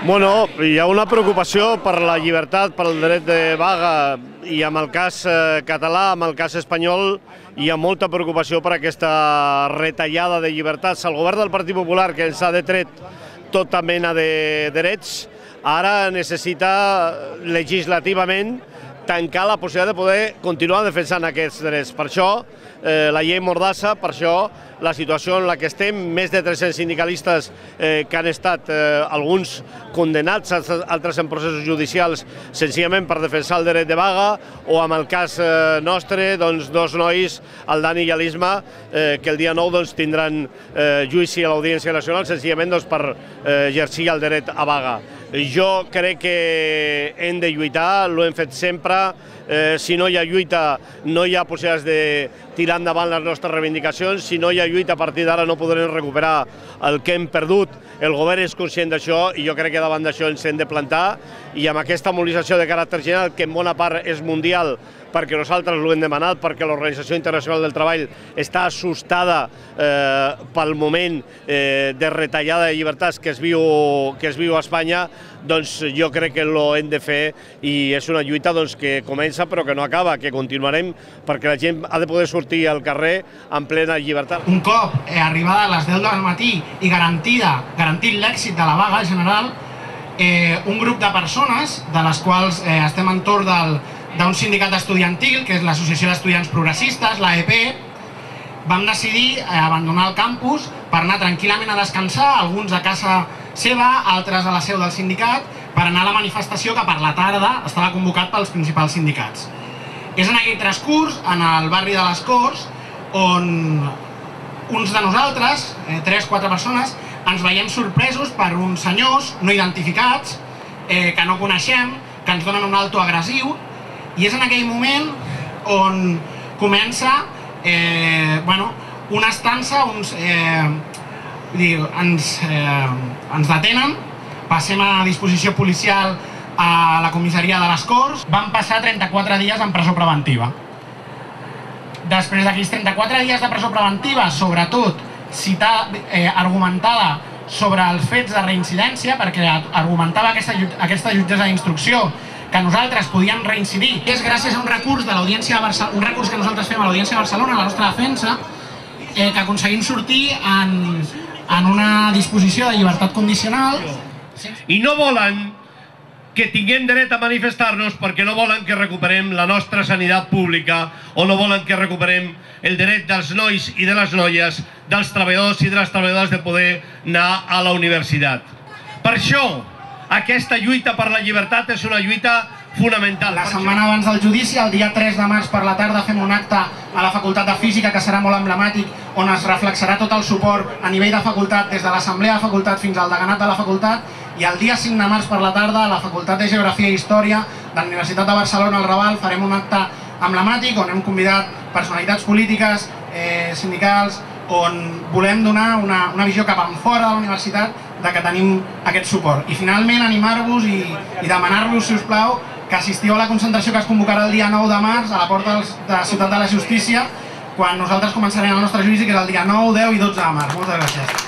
Bueno, hi ha una preocupació per la llibertat, per el dret de vaga, i amb el cas català, amb el cas espanyol, hi ha molta preocupació per aquesta retallada de llibertats. El govern del Partit Popular, que ens ha detret tota mena de drets, ara necessita legislativament tancar la possibilitat de poder continuar defensant aquests drets. Per això la llei Mordassa, per això la situació en la que estem, més de 300 sindicalistes que han estat alguns condenats, altres en processos judicials, senzillament per defensar el dret de vaga, o amb el cas nostre, dos nois, el Dani i l'Isma, que el dia 9 tindran judici a l'Audiència Nacional, senzillament per exercir el dret a vaga. Jo crec que hem de lluitar, l'ho hem fet sempre. Si no hi ha lluita, no hi ha possibilitats de tirar endavant les nostres reivindicacions. Si no hi ha lluita, a partir d'ara no podrem recuperar el que hem perdut. El govern és conscient d'això i jo crec que davant d'això ens hem de plantar, i amb aquesta mobilització de caràcter general, que en bona part és mundial, perquè nosaltres l'hem demanat, perquè l'Organització Internacional del Treball està assustada pel moment de retallada de llibertats que es viu a Espanya, doncs jo crec que ho hem de fer, i és una lluita que comença però que no acaba, que continuarem, perquè la gent ha de poder sortir al carrer en plena llibertat. Un cop arribada a les 10 del matí i garantit l'èxit de la vaga general, un grup de persones, de les quals estem entorn d'un sindicat estudiantil, que és l'Associació d'Estudiants Progressistes, l'AEP, vam decidir abandonar el campus per anar tranquil·lament a descansar, alguns a casa seva, altres a la seu del sindicat, per anar a la manifestació que per la tarda estava convocat pels principals sindicats. És en aquell transcurs, en el barri de les Corts, on uns de nosaltres, 3-4 persones, ens veiem sorpresos per uns senyors no identificats, que no coneixem, que ens donen un alto agressiu, i és en aquell moment on comença una estança, ens detenen, passem a disposició policial a la comissaria de les Corts, van passar 34 dies en presó preventiva. Després d'aquells 34 dies de presó preventiva, sobretot argumentada sobre els fets de reincidència, perquè argumentava aquesta jutgessa d'instrucció que nosaltres podíem reincidir. És gràcies a un recurs de l'Audiència de Barcelona, un recurs que nosaltres fem a l'Audiència de Barcelona, a la nostra defensa, que aconseguim sortir en una disposició de llibertat condicional. I no volen que tinguem dret a manifestar-nos perquè no volen que recuperem la nostra sanitat pública, o no volen que recuperem el dret dels nois i de les noies, dels treballadors i de les treballadores de poder anar a la universitat. Per això, aquesta lluita per la llibertat és una lluita fonamental. La setmana abans del judici, el dia 3 de març per la tarda, fem un acte a la Facultat de Física que serà molt emblemàtic, on es reflexarà tot el suport a nivell de facultat, des de l'assemblea de facultat fins al deganat de la facultat, i el dia 5 de març per la tarda, a la Facultat de Geografia i Història de la Universitat de Barcelona, al Raval, farem un acte emblemàtic on hem convidat personalitats polítiques, sindicals, on volem donar una visió cap enfora de la universitat de que tenim aquest suport. I finalment animar-vos i demanar-vos, si us plau, que assistiu a la concentració que es convocarà el dia 9 de març a la porta de la Ciutat de la Justícia, quan nosaltres començarem el nostre judici, que és el dia 9, 10 i 12 de març. Moltes gràcies.